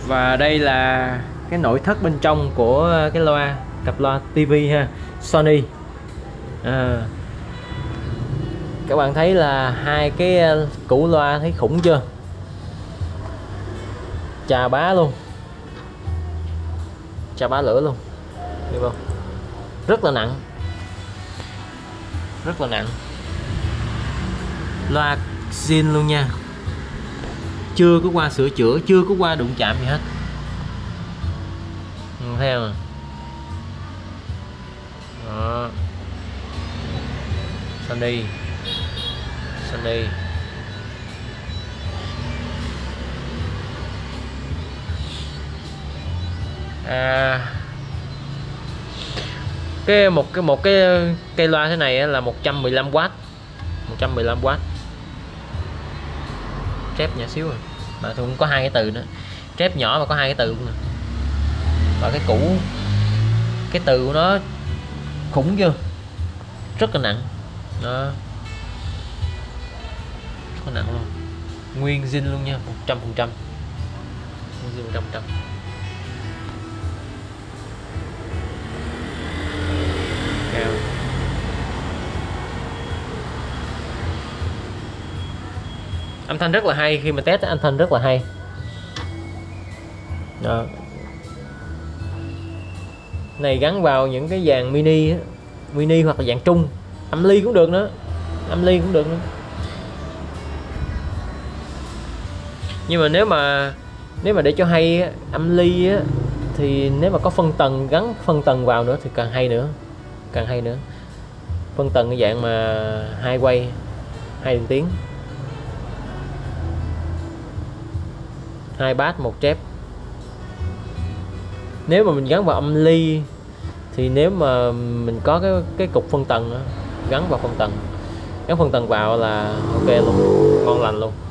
Và đây là cái nội thất bên trong của cái loa, cặp loa TV ha, Sony. Các bạn thấy là hai cái củ loa thấy khủng chưa, chà bá luôn, chà bá lửa luôn, được không? Rất là nặng, rất là nặng, loa zin luôn nha, chưa có qua sửa chữa, chưa có qua đụng chạm gì hết. Thấy không? Đó. Sony một cái cây loa thế này là 115W, 115W, trép nhỏ xíu rồi mà cũng có hai cái từ nữa, trép nhỏ mà có hai cái từ nữa. Và cái củ, cái từ của nó khủng chưa, rất là nặng đó, rất là nặng luôn, nguyên zin luôn nha, 100%, nguyên zin 100%. Cao. Âm thanh rất là hay, khi mà test âm thanh rất là hay đó. Này gắn vào những cái dàn mini, mini hoặc là dạng trung, âm ly cũng được nữa, âm ly cũng được nữa. Nhưng mà nếu mà để cho hay âm ly á, thì nếu mà có phân tầng, gắn phân tầng vào nữa thì càng hay nữa, càng hay nữa. Phân tầng cái dạng mà hai quay, hai đường tiếng, hai bass một trép. Nếu mà mình gắn vào âm ly thì nếu mà mình có cái cục phân tầng đó, gắn vào phân tầng, gắn phân tầng vào là ok luôn, ngon lành luôn.